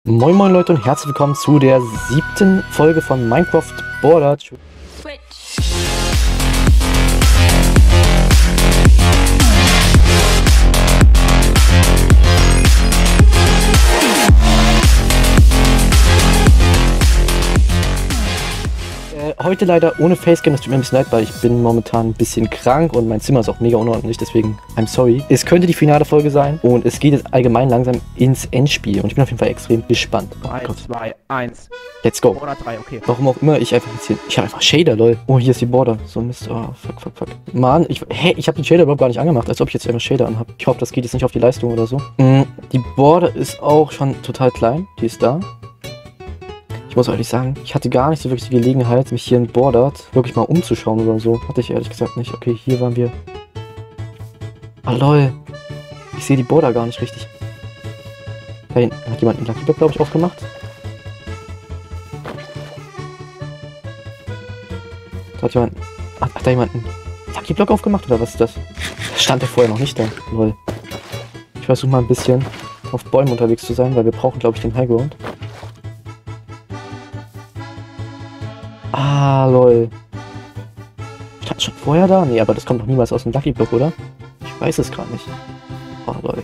Moin moin Leute und herzlich willkommen zu der 7. Folge von Minecraft Border. Heute leider ohne Facecam, das tut mir ein bisschen leid, weil ich bin momentan ein bisschen krank und mein Zimmer ist auch mega unordentlich, deswegen I'm sorry. Es könnte die finale Folge sein und es geht jetzt allgemein langsam ins Endspiel und ich bin auf jeden Fall extrem gespannt. 3, 2, 1. Let's go. Oder 3, okay. Warum auch immer ich einfach jetzt hier... Ich habe einfach Shader, lol. Oh, hier ist die Border. So Mist. Oh, fuck. Mann, ich habe den Shader überhaupt gar nicht angemacht, als ob ich jetzt einfach Shader anhabe. Ich hoffe, das geht jetzt nicht auf die Leistung oder so. Die Border ist auch schon total klein. Die ist da. Ich muss ehrlich sagen, ich hatte gar nicht so wirklich die Gelegenheit, mich hier in Bordert wirklich mal umzuschauen oder so. Hatte ich ehrlich gesagt nicht. Okay, hier waren wir... Ah, lol. Ich sehe die Border gar nicht richtig. Da hinten hat jemand einen Lucky Block, glaube ich, aufgemacht. Da hat jemand... Hat da jemand einen Lucky Block aufgemacht oder was ist das? Das stand ja vorher noch nicht da. Lol. Ich versuche mal ein bisschen auf Bäumen unterwegs zu sein, weil wir brauchen, glaube ich, den Highground. Ah, lol. Stand schon vorher da? Nee, aber das kommt doch niemals aus dem Lucky Block, oder? Ich weiß es gerade nicht. Oh, lol.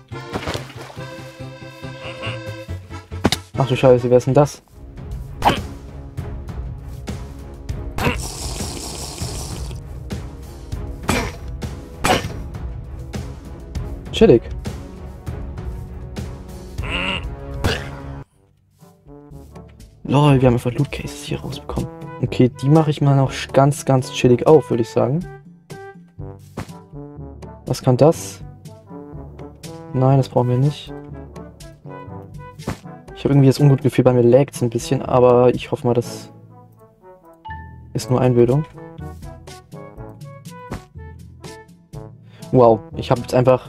Ach du Scheiße, wer ist denn das? Chillig. Lol, wir haben einfach Loot Cases hier rausbekommen. Okay, die mache ich mal noch ganz chillig auf, würde ich sagen. Was kann das? Nein, das brauchen wir nicht. Ich habe irgendwie das ungute Gefühl, bei mir laggt es ein bisschen, aber ich hoffe mal, das ist nur Einbildung. Wow, ich habe jetzt einfach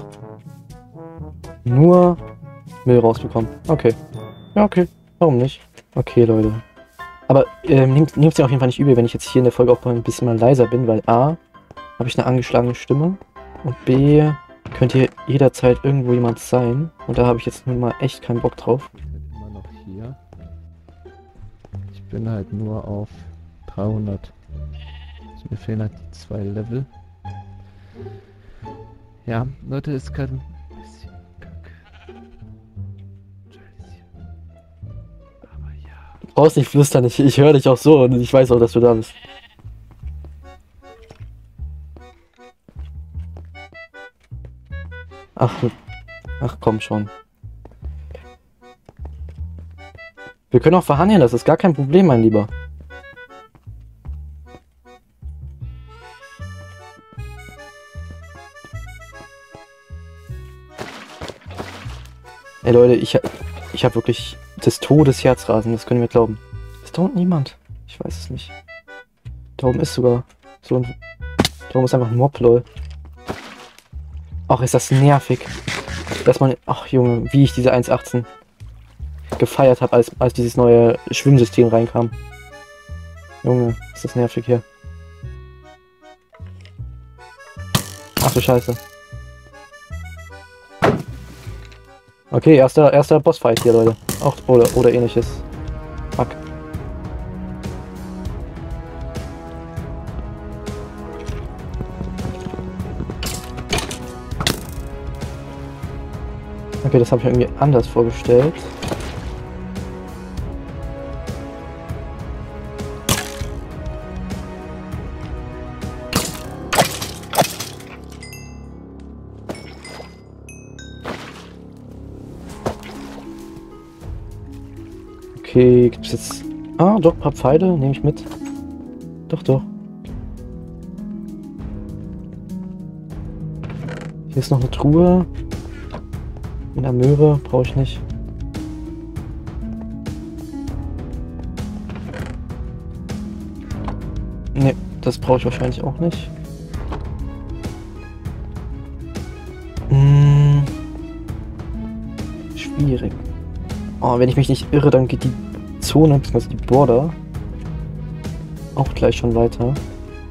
nur Müll rausbekommen. Okay. Ja, okay. Warum nicht? Okay, Leute. Aber nehmt es ja auf jeden Fall nicht übel, wenn ich jetzt hier in der Folge auch mal ein bisschen mal leiser bin, weil A, habe ich eine angeschlagene Stimme und B, könnte hier jederzeit irgendwo jemand sein und da habe ich jetzt nun mal echt keinen Bock drauf. Ich bin immer noch hier. Ich bin halt nur auf 300. Also mir fehlen halt die 2 Level. Ja, Leute, es kann ein bisschen kacke. Aber ja. Du brauchst nicht flüstern, ich höre dich auch so und ich weiß auch, dass du da bist. Ach komm schon. Wir können auch verhandeln, das ist gar kein Problem, mein Lieber. Ey Leute, ich hab wirklich des Todes Herzrasen, das können wir glauben. Ist da unten niemand? Ich weiß es nicht. Da oben ist sogar so ein... Da oben ist einfach ein Mob, lol. Ach, ist das nervig. Dass man... Ach Junge, wie ich diese 1.18 gefeiert habe, als dieses neue Schwimmsystem reinkam. Junge, ist das nervig hier. Ach du Scheiße. Okay, erster Bossfight hier, Leute. Auch, oder ähnliches. Fuck. Okay, das habe ich irgendwie anders vorgestellt. Okay, gibt es jetzt... Ah, doch, ein paar Pfeile, nehme ich mit. Doch. Hier ist noch eine Truhe. In der Möhre brauche ich nicht. Ne, das brauche ich wahrscheinlich auch nicht. Schwierig. Oh, wenn ich mich nicht irre, dann geht die Zone, bzw. die Border, auch gleich schon weiter.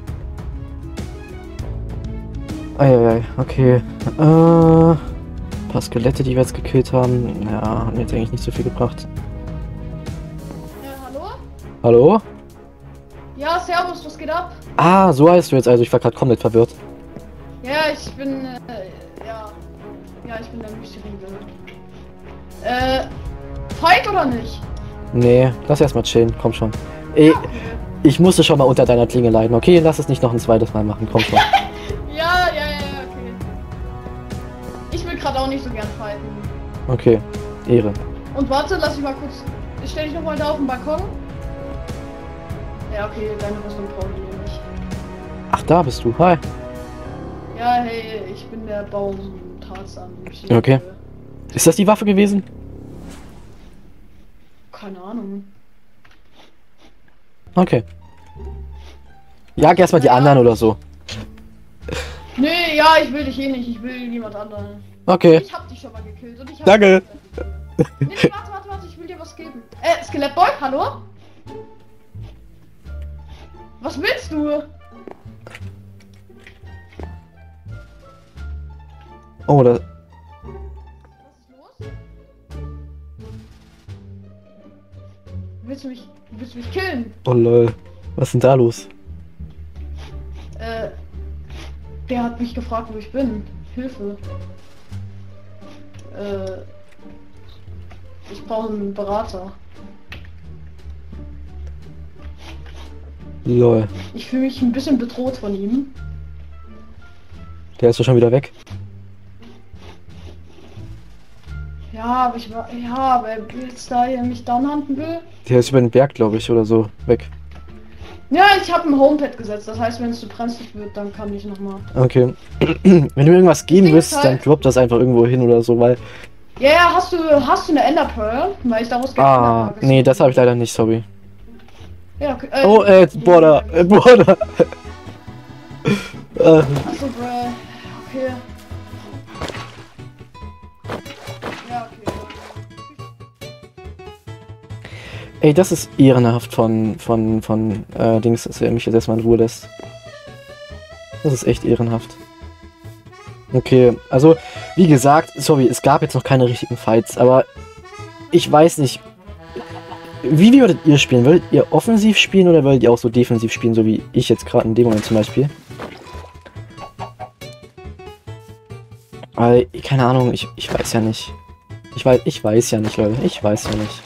Eieiei, okay. paar Skelette, die wir jetzt gekillt haben. Ja, hat mir jetzt eigentlich nicht so viel gebracht. Hallo? Hallo? Ja, servus, was geht ab? Ah, so heißt du jetzt also. Ich war gerade komplett verwirrt. Ja, ich bin, ja. Ja, ich bin der Mysterie. Fight oder nicht? Nee, lass erstmal chillen. Komm schon. Ey, Ja, okay. ich musste schon mal unter deiner Klinge leiden. Okay, lass es nicht noch ein zweites Mal machen. Komm schon. Ja, okay. Ich will gerade auch nicht so gern fighten. Okay, Ehre. Und warte, lass mich mal kurz. Stell dich noch mal da auf den Balkon. Ja, okay, deine Rüstung brauche ich nicht. Ach, da bist du. Hi. Ja, hey, ich bin der Baum Tarzan. Okay. Ist das die Waffe gewesen? Keine Ahnung. Okay. Jag erstmal die anderen oder so. Nee, ja, ich will dich eh nicht. Ich will niemand anderen. Okay. Ich hab dich schon mal gekillt und ich hab Danke. Nee, warte, ich will dir was geben. Skelettboy, hallo? Was willst du? Oh, da. Was ist los? Willst du mich killen? Oh lol. Was ist denn da los? Der hat mich gefragt, wo ich bin. Hilfe. Ich brauche einen Berater. Lol. Ich fühle mich ein bisschen bedroht von ihm. Der ist doch schon wieder weg. Ja, aber er will jetzt da hier mich downhunten will. Der ist über den Berg, glaube ich, oder so. Weg. Ja, ich habe ein Homepad gesetzt. Das heißt, wenn es zu brenzlig wird, dann kann ich nochmal. Okay. Wenn du mir irgendwas geben Ding ist willst, dann halt- drop das einfach irgendwo hin oder so, weil. Ja, hast du eine Ender Pearl? Weil ich daraus Ah, nee, das habe ich leider nicht, sorry. Ja, okay. Oh, Border. Border. Achso, okay. Ja, okay. Ey, das ist ehrenhaft von Dings, dass er mich jetzt erstmal in Ruhe lässt. Das ist echt ehrenhaft. Okay, also, wie gesagt, sorry, es gab jetzt noch keine richtigen Fights, aber ich weiß nicht. Wie würdet ihr spielen? Würdet ihr offensiv spielen oder würdet ihr auch so defensiv spielen, so wie ich jetzt gerade in dem Moment zum Beispiel? Weil, keine Ahnung, ich weiß ja nicht. Ich weiß ja nicht, Leute. Ich weiß ja nicht.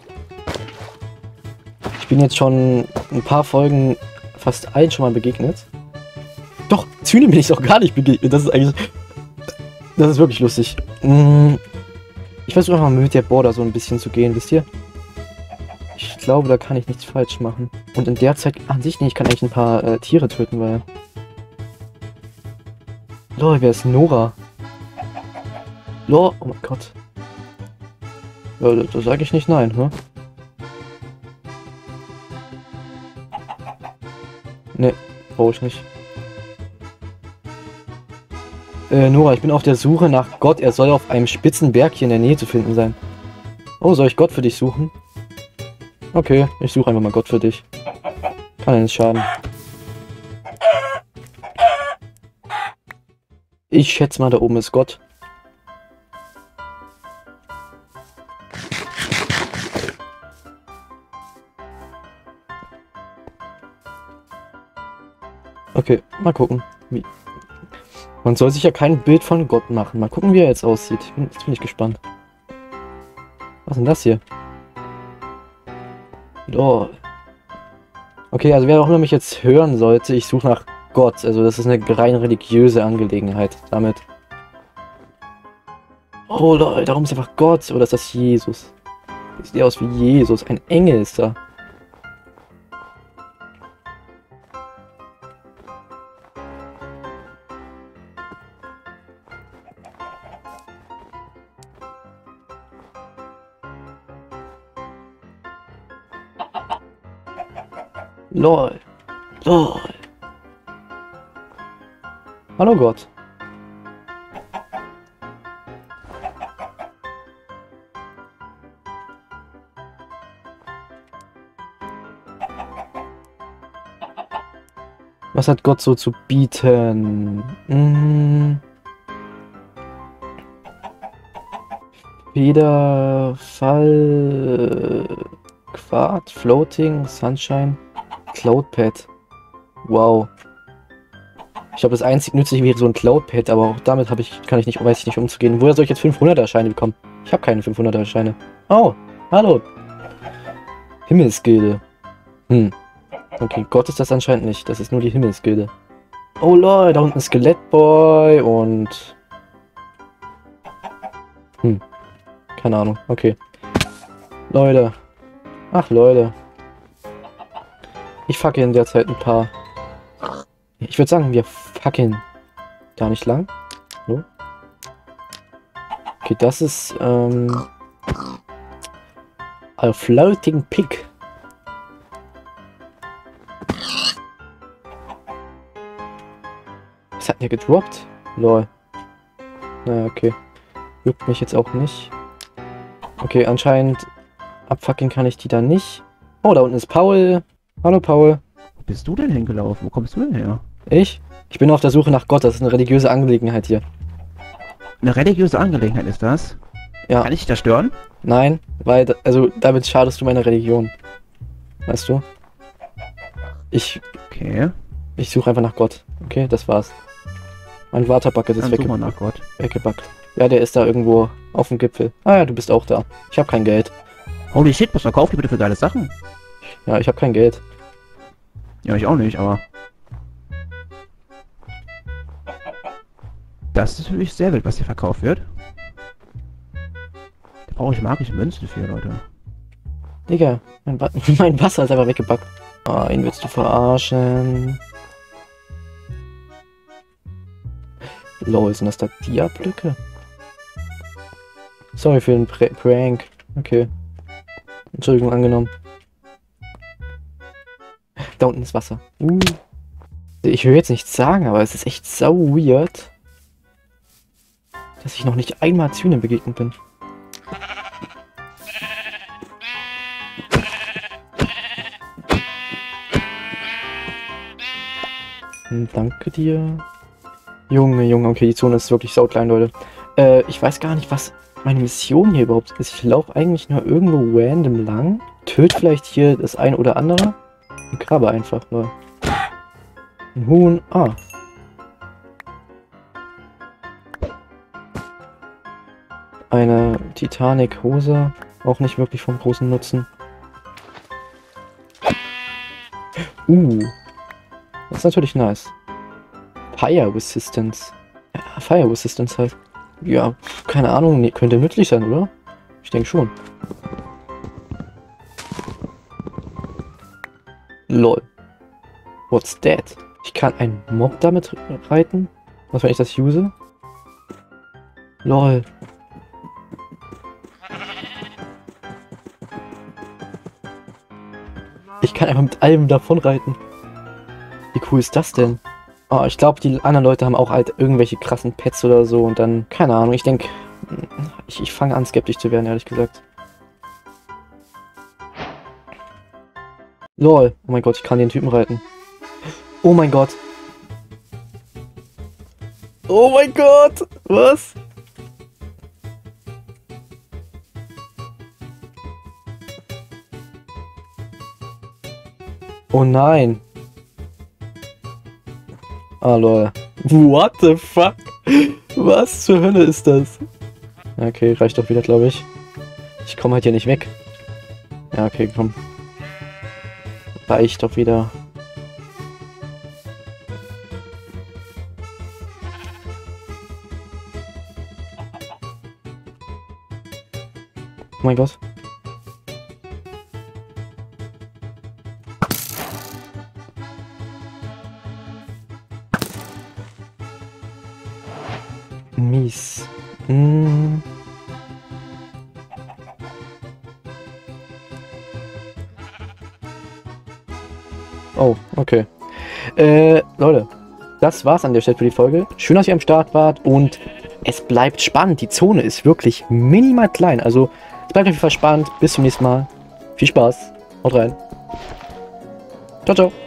Ich bin jetzt schon ein paar Folgen fast allen schon mal begegnet. Doch, Zyne bin ich doch gar nicht begegnet. Das ist eigentlich... Das ist wirklich lustig. Ich versuche einfach mal mit der Border so ein bisschen zu gehen, wisst ihr? Ich glaube, da kann ich nichts falsch machen. Und in der Zeit an sich, nee, ich kann eigentlich ein paar Tiere töten, weil... Lol, wer ist Nora? Lol, oh mein Gott. Ja, da sage ich nicht nein, ne? Ne, brauche ich nicht. Nora, ich bin auf der Suche nach Gott. Er soll auf einem spitzen Berg hier in der Nähe zu finden sein. Oh, soll ich Gott für dich suchen? Okay, ich suche einfach mal Gott für dich. Kann ja nicht schaden. Ich schätze mal, da oben ist Gott. Okay, mal gucken. Wie. Man soll sich ja kein Bild von Gott machen. Mal gucken, wie er jetzt aussieht. Jetzt bin ich gespannt. Was ist denn das hier? Lol. Okay, also wer auch immer mich jetzt hören sollte, ich suche nach Gott. Also das ist eine rein religiöse Angelegenheit damit. Oh lol, darum ist einfach Gott. Oder ist das Jesus? Sieht aus wie Jesus. Ein Engel ist da. Lol. Lol. Hallo Gott. Was hat Gott so zu bieten? Feder, Fall, Quad, Floating, Sunshine, Cloudpad. Wow. Ich glaube, das einzig Nützliche wäre so ein Cloudpad, aber auch damit weiß ich nicht umzugehen. Woher soll ich jetzt 500er Scheine bekommen? Ich habe keine 500er Scheine. Oh, hallo. Himmelsgilde. Okay, Gott ist das anscheinend nicht. Das ist nur die Himmelsgilde. Oh lol, da unten ist Skelettboy und... Keine Ahnung, okay. Leute. Ach, Leute. Ich facke in der Zeit ein paar... Ich würde sagen, wir fackeln da nicht lang. So. Okay, das ist, a floating pig. Was hat denn der gedroppt? Lol. Naja, okay. Juckt mich jetzt auch nicht. Okay, anscheinend abfackeln kann ich die da nicht. Oh, da unten ist Paul. Hallo, Paul. Wo bist du denn hingelaufen? Wo kommst du denn her? Ich? Ich bin auf der Suche nach Gott. Das ist eine religiöse Angelegenheit hier. Eine religiöse Angelegenheit ist das? Ja. Kann ich dich da stören? Nein, weil, also, damit schadest du meiner Religion. Weißt du? Okay. Ich suche einfach nach Gott. Okay, das war's. Mein Waterbucket ist Dann such mal nach Gott. weggebackt. Ja, der ist da irgendwo auf dem Gipfel. Ah ja, du bist auch da. Ich habe kein Geld. Holy shit, was verkauft ihr bitte für geile Sachen? Ja, ich habe kein Geld. Ja, ich auch nicht, aber... Das ist natürlich sehr wild, was hier verkauft wird. Da brauche ich magische Münzen für, Leute. Digga, mein Wasser ist einfach weggebackt. Ah, ihn willst du verarschen. Lol, sind das da Dia-Blöcke? Sorry für den Prank. Okay. Entschuldigung, angenommen. Da unten ist Wasser. Ich will jetzt nichts sagen, aber es ist echt sau weird, dass ich noch nicht einmal Zynen begegnet bin. Danke dir. Junge, okay, die Zone ist wirklich sauklein, Leute. Ich weiß gar nicht, was meine Mission hier überhaupt ist. Ich laufe eigentlich nur irgendwo random lang. Töte vielleicht hier das ein oder andere. Und Krabbe einfach nur. Ein Huhn. Ah. Eine Titanic-Hose. Auch nicht wirklich vom großen Nutzen. Das ist natürlich nice. Fire Resistance. Ja, Fire Resistance halt. Ja, keine Ahnung. Nee, könnte nützlich sein, oder? Ich denke schon. Lol. What's that? Ich kann einen Mob damit reiten? Was, wenn ich das use? Lol. Ich kann einfach mit allem davon reiten. Wie cool ist das denn? Oh, ich glaube, die anderen Leute haben auch halt irgendwelche krassen Pets oder so und dann, keine Ahnung, ich denke, ich fange an skeptisch zu werden, ehrlich gesagt. Lol, oh mein Gott, ich kann den Typen reiten. Oh mein Gott. Oh mein Gott, was? Oh nein. Ah, lol. What the fuck? Was zur Hölle ist das? Okay, reicht doch wieder, glaube ich. Ich komme halt hier nicht weg. Ja, okay, komm. Reicht doch wieder. Oh mein Gott. Mies. Oh, okay. Leute, das war's an der Stelle für die Folge. Schön, dass ihr am Start wart und es bleibt spannend. Die Zone ist wirklich minimal klein. Also, es bleibt auf jeden Fall spannend. Bis zum nächsten Mal. Viel Spaß. Haut rein. Ciao, ciao.